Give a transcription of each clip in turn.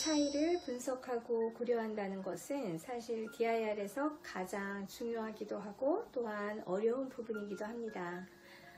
차이를 분석하고 고려한다는 것은 사실 DIR에서 가장 중요하기도 하고 또한 어려운 부분이기도 합니다.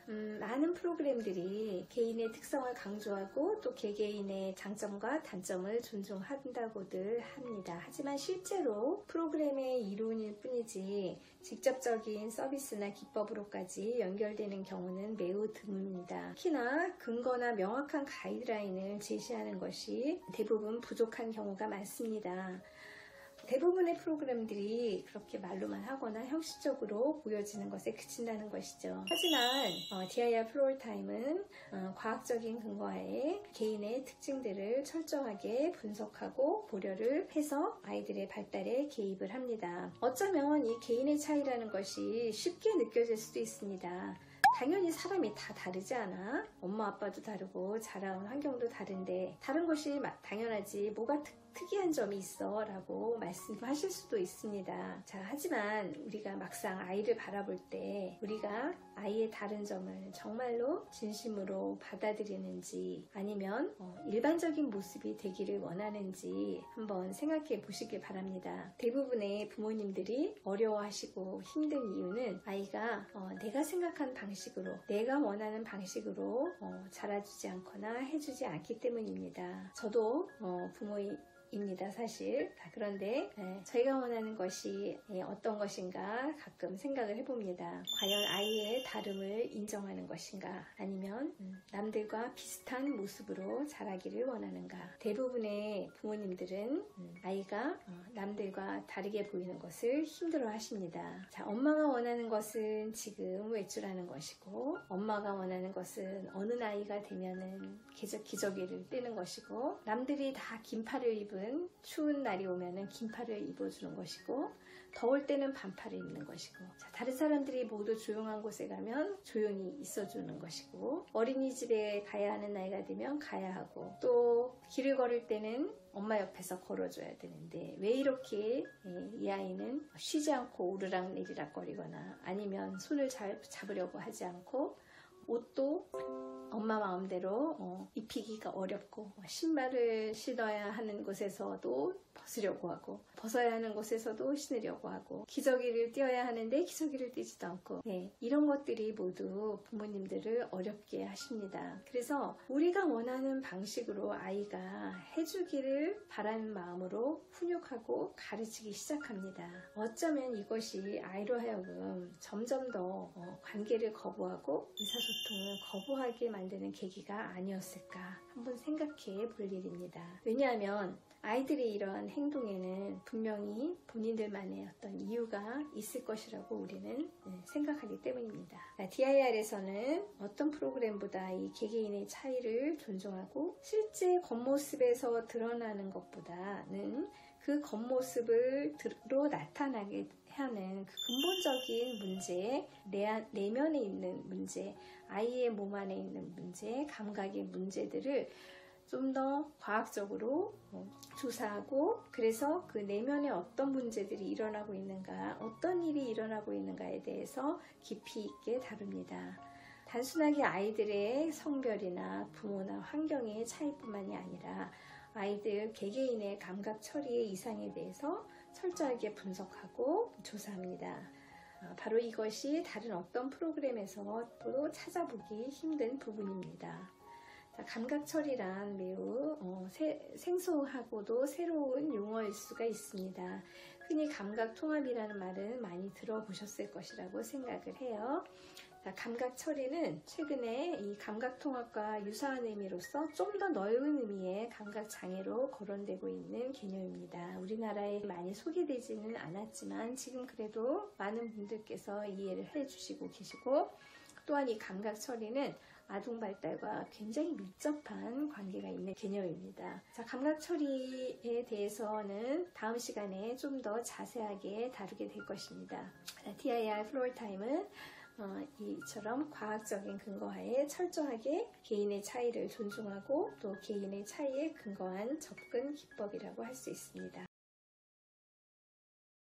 많은 프로그램들이 개인의 특성을 강조하고 또 개개인의 장점과 단점을 존중한다고들 합니다. 하지만 실제로 프로그램의 이론일 뿐이지 직접적인 서비스나 기법으로까지 연결되는 경우는 매우 드뭅니다. 특히나 근거나 명확한 가이드라인을 제시하는 것이 대부분 부족한 경우가 많습니다. 대부분의 프로그램들이 그렇게 말로만 하거나 형식적으로 보여지는 것에 그친다는 것이죠. 하지만 DIR 플로어타임은 과학적인 근거하에 개인의 특징들을 철저하게 분석하고 고려를 해서 아이들의 발달에 개입을 합니다. 어쩌면 이 개인의 차이라는 것이 쉽게 느껴질 수도 있습니다. 당연히 사람이 다 다르지 않아? 엄마 아빠도 다르고 자라온 환경도 다른데 다른 것이 당연하지 뭐가 특이한 점이 있어 라고 말씀하실 수도 있습니다. 자, 하지만 우리가 막상 아이를 바라볼 때 우리가 아이의 다른 점을 정말로 진심으로 받아들이는지 아니면 일반적인 모습이 되기를 원하는지 한번 생각해 보시길 바랍니다. 대부분의 부모님들이 어려워하시고 힘든 이유는 아이가 내가 생각한 방식으로 내가 원하는 방식으로 자라주지 않거나 해주지 않기 때문입니다. 저도 부모입니다 사실. 그런데 저희가 원하는 것이 어떤 것인가 가끔 생각을 해봅니다. 과연 아이의 다름을 인정하는 것인가 아니면 남들과 비슷한 모습으로 자라기를 원하는가. 대부분의 부모님들은 아이가 남들과 다르게 보이는 것을 힘들어 하십니다. 자, 엄마가 원하는 것은 지금 외출하는 것이고 엄마가 원하는 것은 어느 나이가 되면은 기저귀를 떼는 것이고 남들이 다 긴팔을 입은 추운 날이 오면은 긴팔을 입어주는 것이고 더울 때는 반팔을 입는 것이고 자, 다른 사람들이 모두 조용한 곳에 가면 조용히 있어주는 것이고 어린이집에 가야 하는 나이가 되면 가야 하고 또 길을 걸을 때는 엄마 옆에서 걸어줘야 되는데 왜 이렇게 이 아이는 쉬지 않고 오르락내리락 거리거나 아니면 손을 잘 잡으려고 하지 않고 옷도 엄마 마음대로 입히기가 어렵고 신발을 신어야 하는 곳에서도 벗으려고 하고 벗어야 하는 곳에서도 신으려고 하고 기저귀를 띄어야 하는데 기저귀를 띄지도 않고 이런 것들이 모두 부모님들을 어렵게 하십니다. 그래서 우리가 원하는 방식으로 아이가 해주기를 바라는 마음으로 훈육하고 가르치기 시작합니다. 어쩌면 이것이 아이로 하여금 점점 더 관계를 거부하고 의사소통을 거부하게 만드는 계기가 아니었을까 한번 생각해 볼 일입니다. 왜냐하면 아이들이 이러한 행동에는 분명히 본인들만의 어떤 이유가 있을 것이라고 우리는 생각하기 때문입니다. DIR에서는 어떤 프로그램보다 이 개개인의 차이를 존중하고 실제 겉모습에서 드러나는 것보다는 그 겉모습으로 나타나게 하는 그 근본적인 문제, 내면에 있는 문제, 아이의 몸 안에 있는 문제, 감각의 문제들을 좀 더 과학적으로 조사하고 그래서 그 내면에 어떤 문제들이 일어나고 있는가, 어떤 일이 일어나고 있는가에 대해서 깊이 있게 다룹니다. 단순하게 아이들의 성별이나 부모나 환경의 차이뿐만이 아니라 아이들 개개인의 감각 처리의 이상에 대해서 철저하게 분석하고 조사합니다. 바로 이것이 다른 어떤 프로그램에서도 찾아보기 힘든 부분입니다. 감각 처리란 매우 생소하고도 새로운 용어일 수가 있습니다. 흔히 감각 통합이라는 말은 많이 들어보셨을 것이라고 생각을 해요. 감각 처리는 최근에 이 감각 통합과 유사한 의미로서 좀 더 넓은 의미의 감각 장애로 거론되고 있는 개념입니다. 우리나라에 많이 소개되지는 않았지만 지금 그래도 많은 분들께서 이해를 해주시고 계시고 또한 이 감각 처리는 아동 발달과 굉장히 밀접한 관계가 있는 개념입니다. 자, 감각 처리에 대해서는 다음 시간에 좀 더 자세하게 다루게 될 것입니다. DIR 플로어 타임은 이처럼 과학적인 근거하에 철저하게 개인의 차이를 존중하고 또 개인의 차이에 근거한 접근 기법이라고 할 수 있습니다.